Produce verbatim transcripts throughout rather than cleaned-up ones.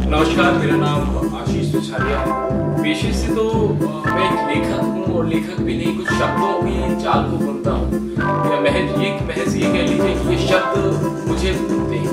नमस्कार, मेरा नाम आशीष रिछारिया। पेशे से तो मैं एक लेखक हूँ और लेखक भी नहीं, कुछ शब्दों की चाल को बुनता हूँ। महज ये महज ये कह लीजिए कि ये शब्द मुझे बुनते हैं।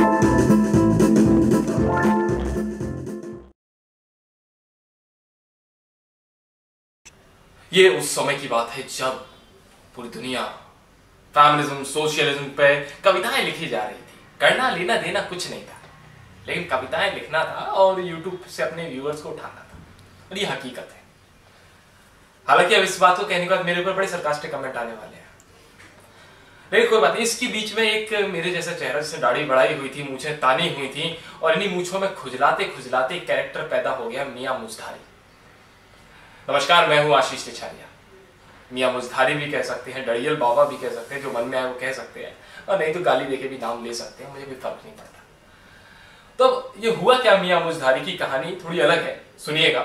ये उस समय की बात है जब पूरी दुनिया फेमिनिज्म, सोशलिज्म पे कविताएं लिखी जा रही थी। करना लेना देना कुछ नहीं था, लेकिन कविताएं लिखना था और यूट्यूब से अपने व्यूअर्स को उठाना था, और ये हकीकत है। हालांकि अब इस बात को कहने के बाद मेरे ऊपर बड़े सरकास्टिक कमेंट आने वाले हैं, लेकिन कोई बात नहीं। इसके बीच में एक मेरे जैसा चेहरा जिससे दाढ़ी बढ़ाई हुई थी, मूछें तानी हुई थी, और इन्हीं मूछों में खुजलाते खुजलाते एक कैरेक्टर पैदा हो गया, मियां मुझधारी। नमस्कार, मैं हूं आशीष रिछारिया। मियां मुझधारी भी कह सकते हैं, डड़ियल बाबा भी कह सकते हैं, जो मन में आए वो कह सकते हैं, और नहीं तो गाली देके भी नाम ले सकते हैं, मुझे कोई फर्क नहीं पड़ता। तो ये हुआ क्या, मियां मुझधारी की कहानी थोड़ी अलग है, सुनिएगा।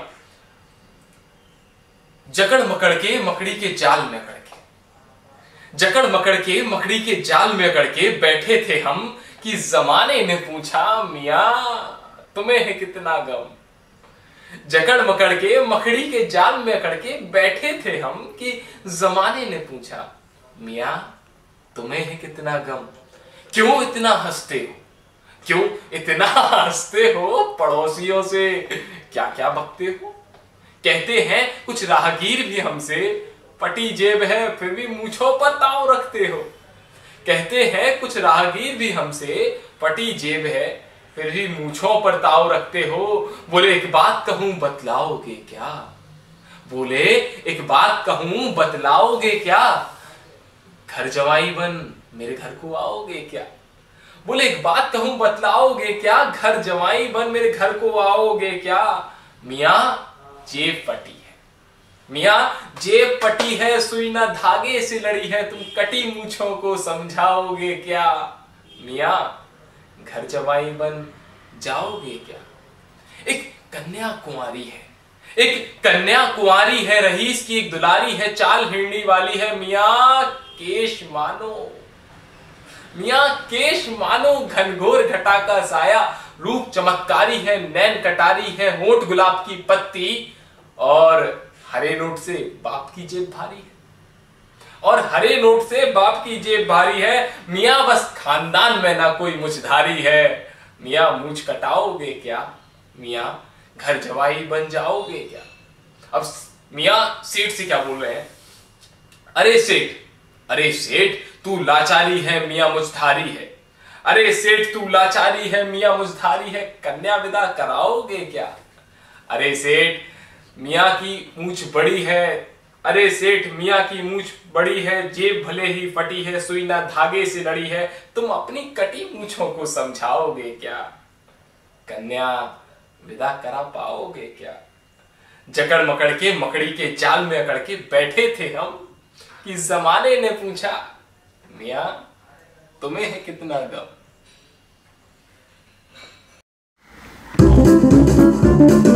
जकड़ मकड़ के मकड़ी के जाल में अकड़ के, जकड़ मकड़ के मकड़ी के जाल में अकड़ के बैठे थे हम, कि जमाने ने पूछा मियां तुम्हें है कितना गम। जकड़ मकड़ के मकड़ी के जाल में अकड़ के बैठे थे हम, कि जमाने ने पूछा मियां तुम्हें है कितना गम। क्यों इतना हंसते हो, क्यों इतना हंसते हो, पड़ोसियों से क्या क्या बकते हो। कहते हैं कुछ राहगीर भी हमसे, फटी जेब है फिर भी मूंछों पर ताव रखते हो। कहते हैं कुछ राहगीर भी हमसे, फटी जेब है फिर भी मूंछों पर ताव रखते हो। बोले एक बात कहूं बतलाओगे क्या, बोले एक बात कहूं बतलाओगे क्या, घर जवाई बन मेरे घर को आओगे क्या। बोले एक बात कहूं बतलाओगे क्या, घर जवाई बन मेरे घर को आओगे क्या। मियां जेब फटी है, मियां जेब फटी है, सुई ना धागे से लड़ी है, तुम कटी मूंछों को समझाओगे क्या। मियां घर जवाई बन जाओगे क्या। एक कन्या कुंवारी है, एक कन्या कुंवारी है, रईस की एक दुलारी है, चाल हिरणी वाली है। मियां केश मानो, मियां केश मानो घनघोर घटा का साया, रूप चमत्कारी है, नैन कटारी है, होंठ गुलाब की पत्ती, और हरे नोट से बाप की जेब भारी है, और हरे नोट से बाप की जेब भारी है। मियां बस खानदान में ना कोई मुझधारी है। मियां मूछ कटाओगे क्या, मियां घर जवाई बन जाओगे क्या। अब मियां सेठ से क्या बोल रहे हैं, अरे सेठ, अरे सेठ तू लाचारी है, मियां मुझधारी है। अरे सेठ तू लाचारी है, मियां मुझधारी है, कन्या विदा कराओगे क्या। अरे सेठ मियां की मूछ बड़ी है, अरे सेठ मियां की मूछ बड़ी है, जेब भले ही फटी है, सुई ना धागे से लड़ी है, तुम अपनी कटी मूछों को समझाओगे क्या, कन्या विदा करा पाओगे क्या। जकड़ मकड़ के मकड़ी के जाल में अकड़ के बैठे थे हम, कि जमाने ने पूछा मियां तुम्हें है कितना गम।